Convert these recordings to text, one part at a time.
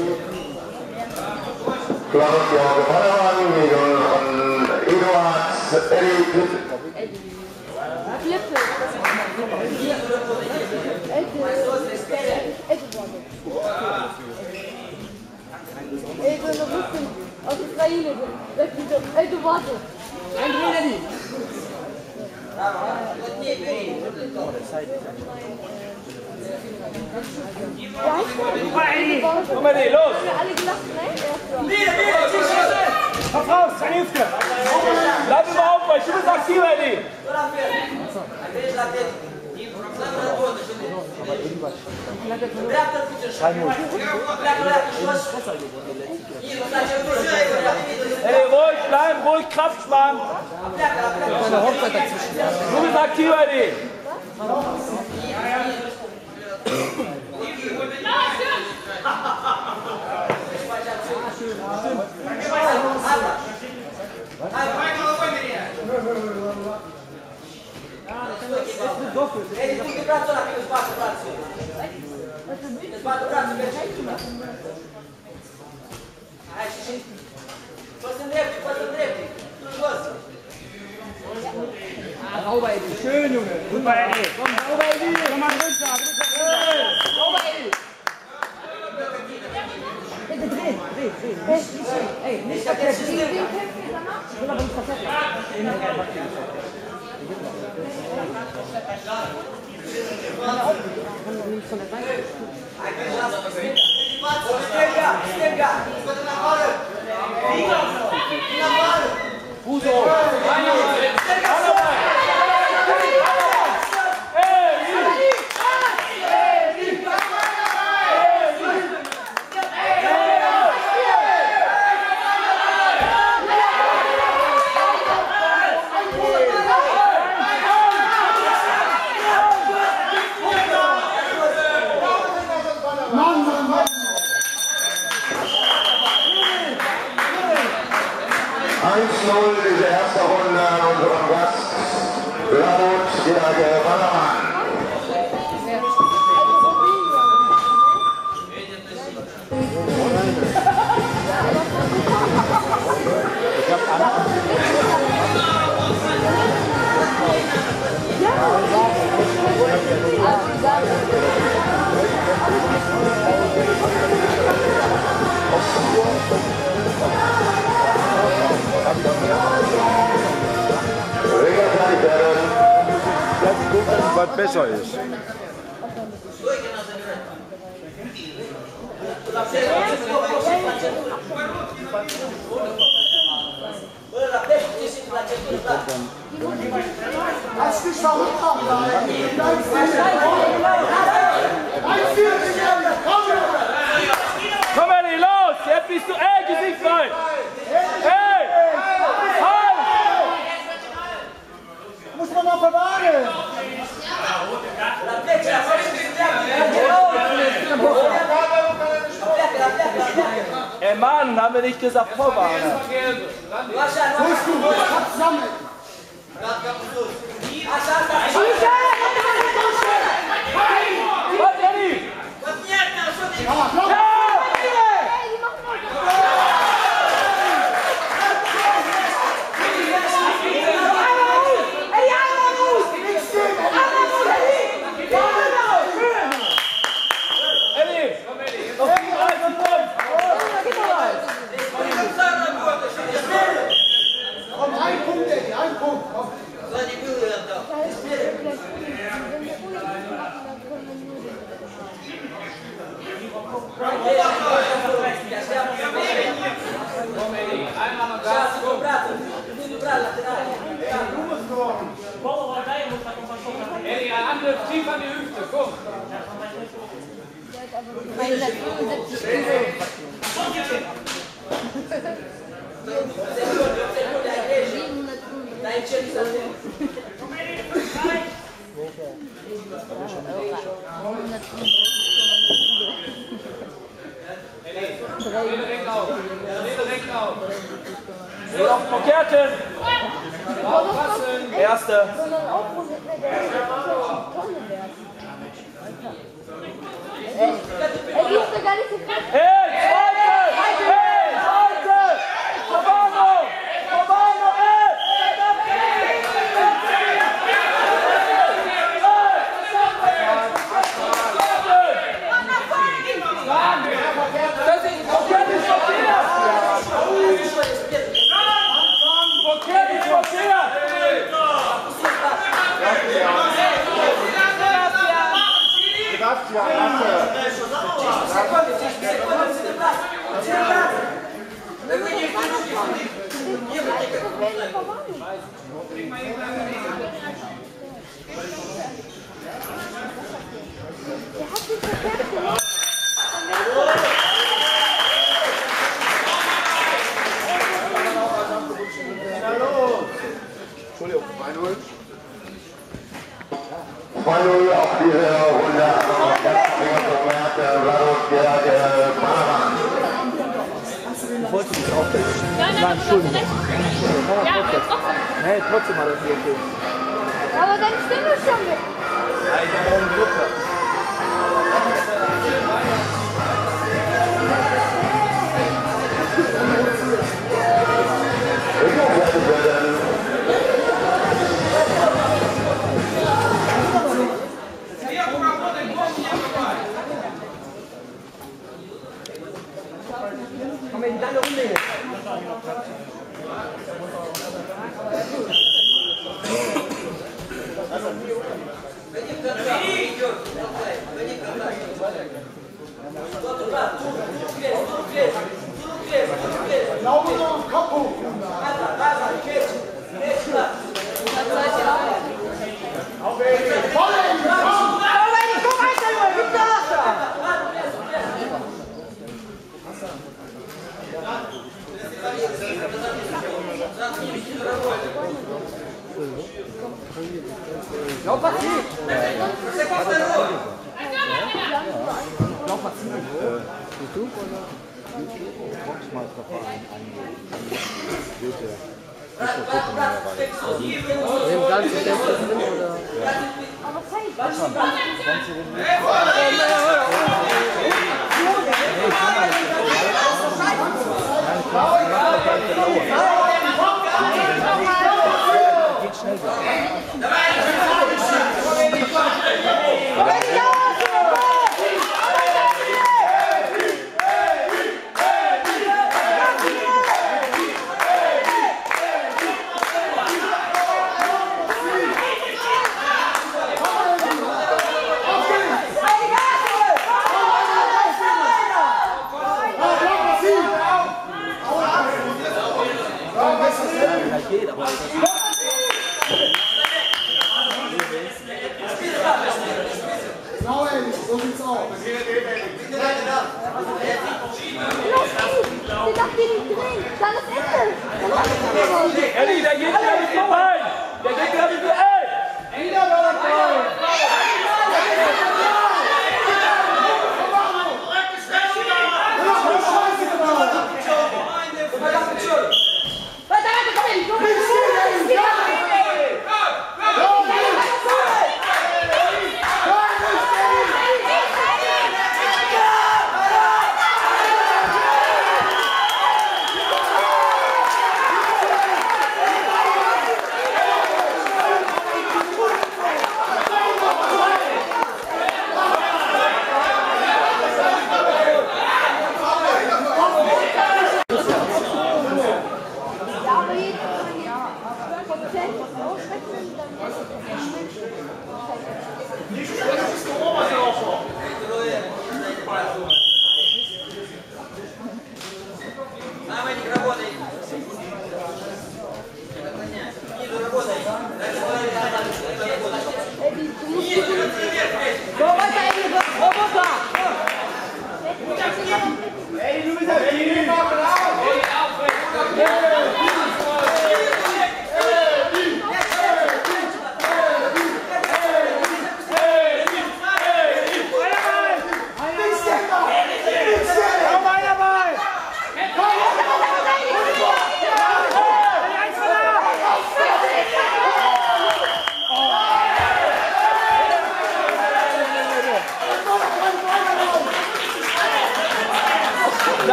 Claudio Padawan gegen Eduard Eddie Flippe. Aus Ukraine. Eduard. Komm mal, los! Alle gelacht, ne? Kopf raus, keine Hüfte! Bleib im Aufbau, du bist aktiv, Eddie! Hey, ruhig bleiben, ruhig Kraft sparen! Du bist aktiv, Eddie! Schön, Junge! Super, Eddie! Komm, sauber, Eddie! Komm mal runter! Sauber, Eddie! Bitte dreh! Ey, nicht vergessen! Ich will aber nicht vergessen! Diese erste Runde unserem Gast Laut Padawan. Was besser ist. Komm, Eddie, los! Jetzt bist du, Gesicht frei! Hey! Halt! Muss man noch verwahren! Ey Mann, haben wir nicht gesagt vorwarnen? Was, Eddie? Eddie, ein Angriff tief an die Hüfte, komm! Verkehrten! Aufpassen! Erste! Er ist gar nicht so krass. Hey! Entschuldigung, 2-0. 2-0 auf diese Runde. Ich wollte dich aufdecken. Nein, Entschuldigung. Ja, aber trotzdem. Nee, trotzdem war das nicht okay. Aber deine Stimme ist schon weg. Komm in deine Runde jetzt. Eddie, der geht ja nicht so rein! Der geht ja nicht so ey! Wieder mal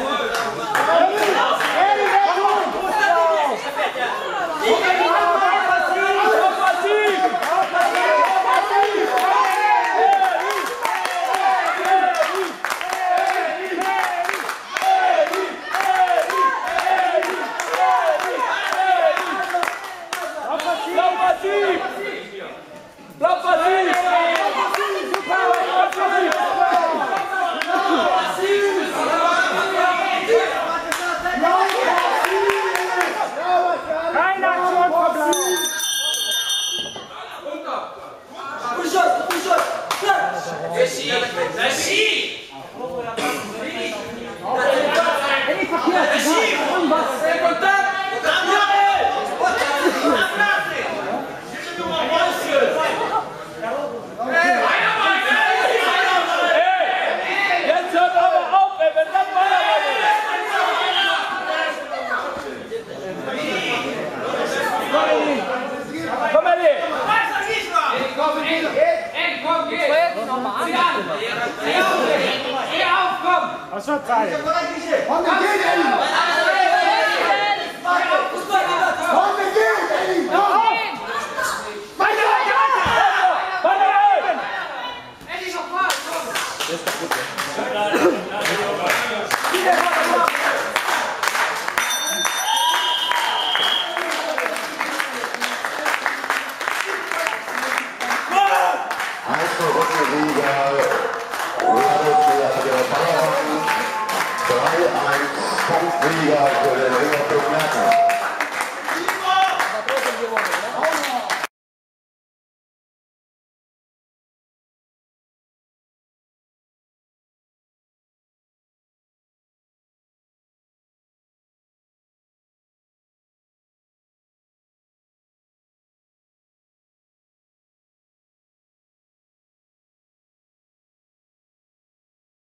passiv! Komm, Eddie! Was wird sein? Komm, geh, Eddie!